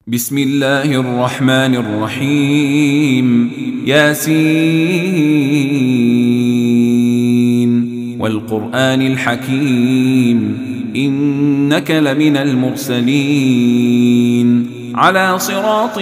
بسم الله الرحمن الرحيم. ياسين والقرآن الحكيم إنك لمن المرسلين على صراط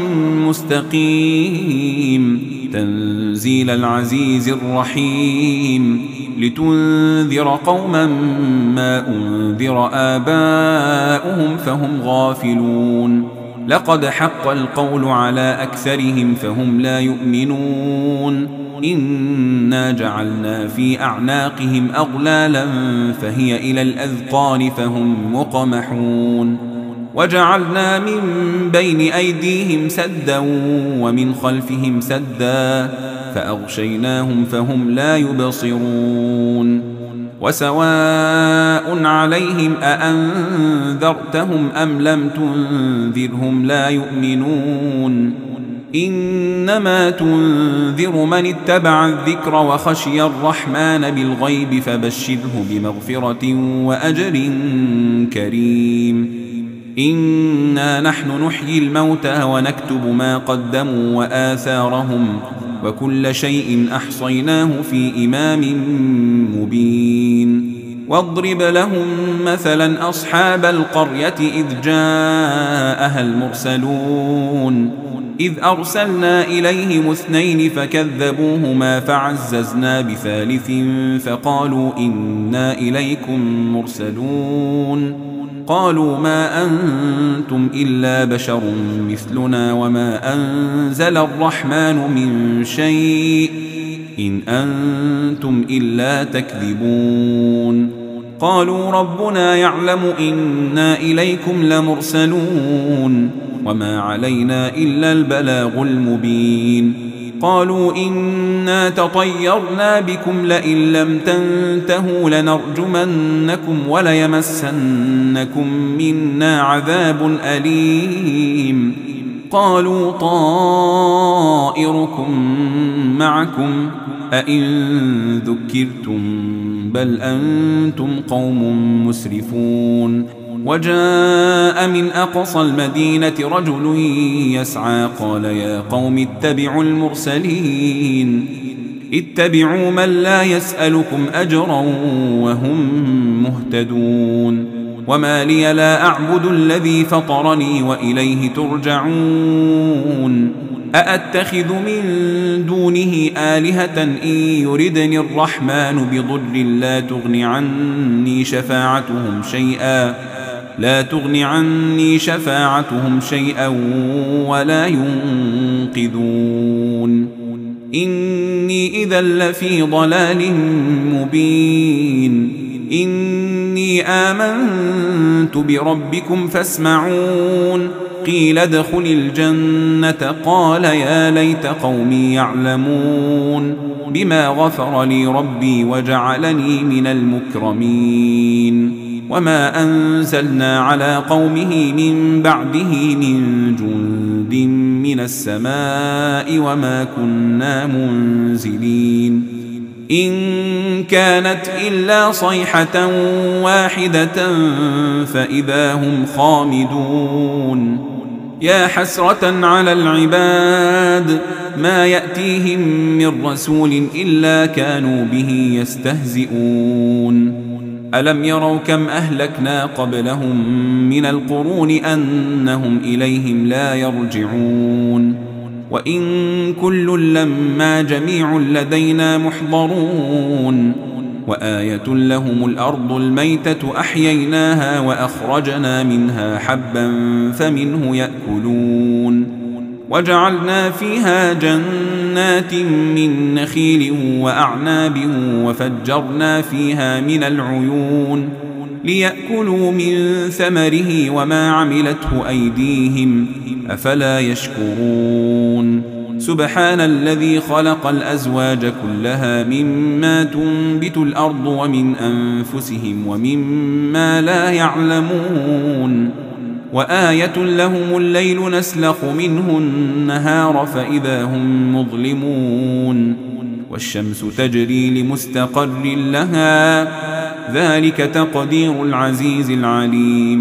مستقيم تنزيل العزيز الرحيم لتنذر قوما ما أنذر آباؤهم فهم غافلون. لقد حق القول على أكثرهم فهم لا يؤمنون. إنا جعلنا في أعناقهم أغلالا فهي إلى الأذقان فهم مقمحون. وجعلنا من بين أيديهم سدا ومن خلفهم سدا فأغشيناهم فهم لا يبصرون. وسواء عليهم أأنذرتهم أم لم تنذرهم لا يؤمنون. إنما تنذر من اتبع الذكر وخشي الرحمن بالغيب فبشره بمغفرة وأجر كريم. إنا نحن نحيي الموتى ونكتب ما قدموا وآثارهم وكل شيء أحصيناه في إمام مبين. واضرب لهم مثلا أصحاب القرية إذ جاءها المرسلون إذ أرسلنا إليهم 2 فكذبوهما فعززنا بثالث فقالوا إنا إليكم مرسلون. قالوا ما أنتم إلا بشر مثلنا وما أنزل الرحمن من شيء إن أنتم إلا تكذبون. قالوا ربنا يعلم إنا إليكم لمرسلون وما علينا إلا البلاغ المبين. قالوا إنا تطيرنا بكم لئن لم تنتهوا لنرجمنكم وليمسنكم منا عذاب أليم. قالوا طائركم معكم أئن ذكرتم بل أنتم قوم مسرفون. وجاء من أقصى المدينة رجل يسعى قال يا قوم اتبعوا المرسلين اتبعوا من لا يسألكم أجرا وهم مهتدون. وما لي لا أعبد الذي فطرني وإليه ترجعون. أأتخذ من دونه آلهة إن يردني الرحمن بضر لا تغن عني شفاعتهم شيئا ولا ينقذون. إني إذا لفي ضلال مبين. إني آمنت بربكم فاسمعون. قيل ادخل الجنة قال يا ليت قومي يعلمون بما غفر لي ربي وجعلني من المكرمين. وما أنزلنا على قومه من بعده من جند من السماء وما كنا منزلين. إن كانت إلا صيحة واحدة فإذا هم خامدون. يا حسرة على العباد ما يأتيهم من رسول إلا كانوا به يستهزئون. ألم يروا كم أهلكنا قبلهم من القرون أنهم إليهم لا يرجعون. وإن كل لما جميع لدينا محضرون. وآية لهم الأرض الميتة أحييناها وأخرجنا منها حبا فمنه يأكلون. وجعلنا فيها جنات من نخيل وأعناب وفجرنا فيها من العيون ليأكلوا من ثمره وما عملته أيديهم أفلا يشكرون. سبحان الذي خلق الأزواج كلها مما تنبت الأرض ومن أنفسهم ومما لا يعلمون. وآية لهم الليل نسلخ منه النهار فإذا هم مظلمون. والشمس تجري لمستقر لها ذلك تقدير العزيز العليم.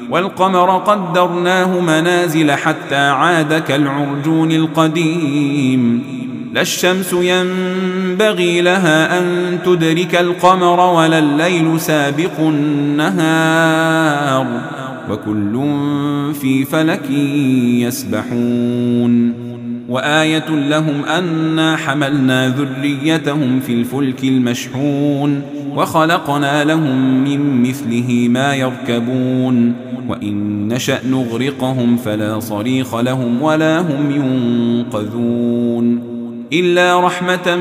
والقمر قدرناه منازل حتى عاد كالعرجون القديم لا الشمس ينبغي لها أن تدرك القمر ولا الليل سابق النهار وكل في فلك يسبحون وآية لهم أنا حملنا ذريتهم في الفلك المشحون وخلقنا لهم من مثله ما يركبون وإن نشأ نغرقهم فلا صريخ لهم ولا هم ينقذون إلا رحمة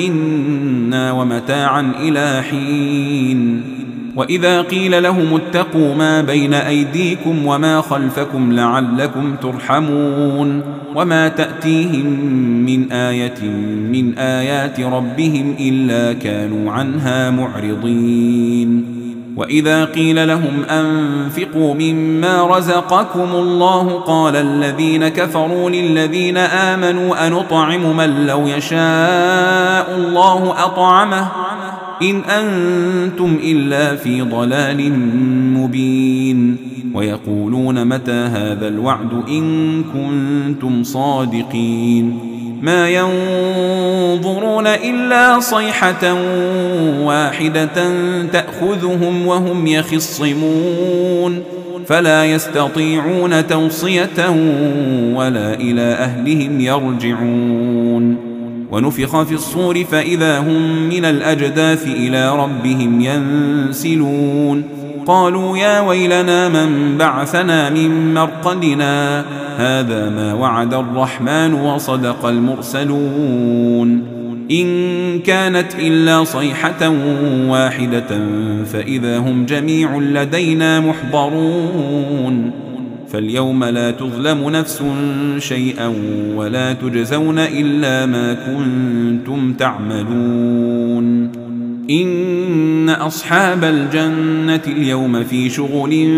منا ومتاعا إلى حين وإذا قيل لهم اتقوا ما بين أيديكم وما خلفكم لعلكم ترحمون وما تأتيهم من آية من آيات ربهم إلا كانوا عنها معرضين وإذا قيل لهم أنفقوا مما رزقكم الله قال الذين كفروا للذين آمنوا أنطعم من لو يشاء الله أطعمه إن أنتم إلا في ضلال مبين ويقولون متى هذا الوعد إن كنتم صادقين ما ينظرون إلا صيحة واحدة تأخذهم وهم يخصمون فلا يستطيعون توصية ولا إلى أهلهم يرجعون ونفخ في الصور فإذا هم من الأجداث إلى ربهم ينسلون قالوا يا ويلنا من بعثنا من مرقدنا هذا ما وعد الرحمن وصدق المرسلون إن كانت إلا صيحة واحدة فإذا هم جميع لدينا محضرون فاليوم لا تظلم نفس شيئا ولا تجزون إلا ما كنتم تعملون إن أصحاب الجنة اليوم في شغل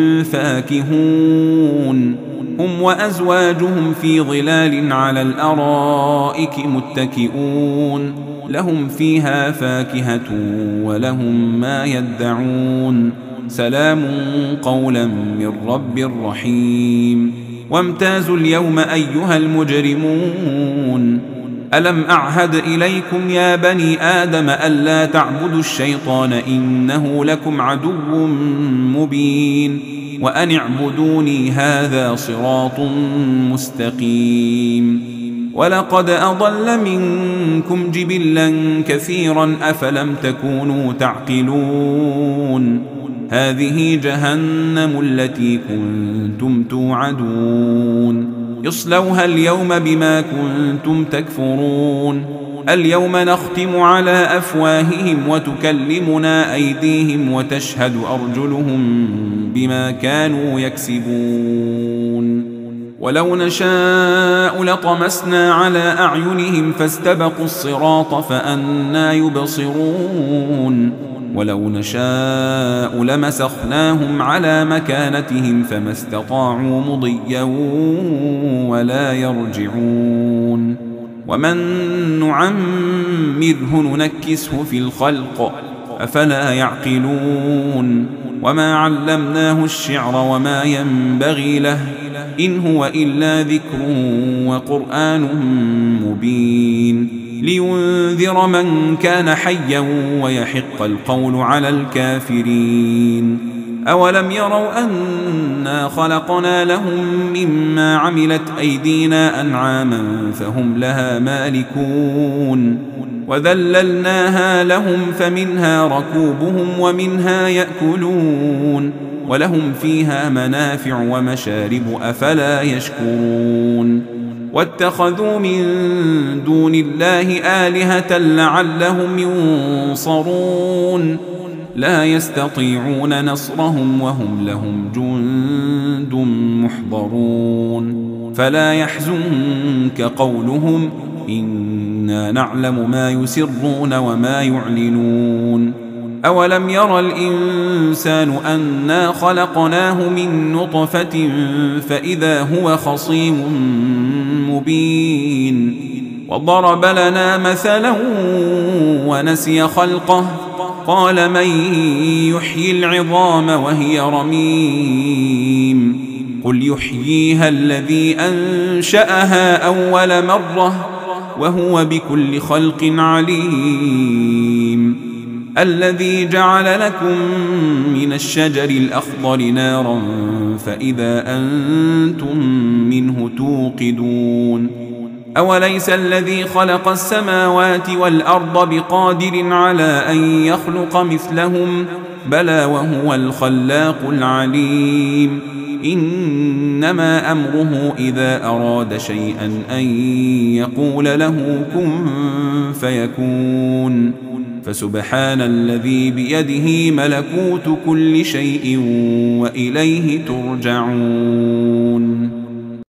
فاكهون هم وأزواجهم في ظلال على الأرائك متكئون لهم فيها فاكهة ولهم ما يدعون سلام قولا من رب رحيم وامتازوا اليوم أيها المجرمون ألم أعهد إليكم يا بني آدم ألا تعبدوا الشيطان إنه لكم عدو مبين وأن اعبدوني هذا صراط مستقيم ولقد أضل منكم جبلا كثيرا أفلم تكونوا تعقلون هذه جهنم التي كنتم توعدون يصلوها اليوم بما كنتم تكفرون اليوم نختم على أفواههم وتكلمنا أيديهم وتشهد أرجلهم بما كانوا يكسبون ولو نشاء لطمسنا على أعينهم فاستبقوا الصراط فأنى يبصرون ولو نشاء لمسخناهم على مكانتهم فما استطاعوا مضيا ولا يرجعون ومن نعمره ننكسه في الخلق أفلا يعقلون وما علمناه الشعر وما ينبغي له إن هو إلا ذكر وقرآن مبين لينذر من كان حيا ويحق القول على الكافرين أولم يروا أنا خلقنا لهم مما عملت أيدينا أنعاما فهم لها مالكون وذللناها لهم فمنها ركوبهم ومنها يأكلون ولهم فيها منافع ومشارب أفلا يشكرون واتخذوا من دون الله آلهة لعلهم ينصرون لا يستطيعون نصرهم وهم لهم جند محضرون فلا يحزنك قولهم إنا نعلم ما يسرون وما يعلنون أولم ير الإنسان أنا خلقناه من نطفة فإذا هو خصيم مبين وضرب لنا مثلا ونسي خلقه قال من يحيي العظام وهي رميم قل يحييها الذي أنشأها أول مرة وهو بكل خلق عليم الذي جعل لكم من الشجر الأخضر نارا فإذا أنتم منه توقدون أوليس الذي خلق السماوات والأرض بقادر على أن يخلق مثلهم بلى وهو الخلاق العليم إنما أمره إذا أراد شيئا أن يقول له كن فيكون فسبحان الذي بيده ملكوت كل شيء وإليه ترجعون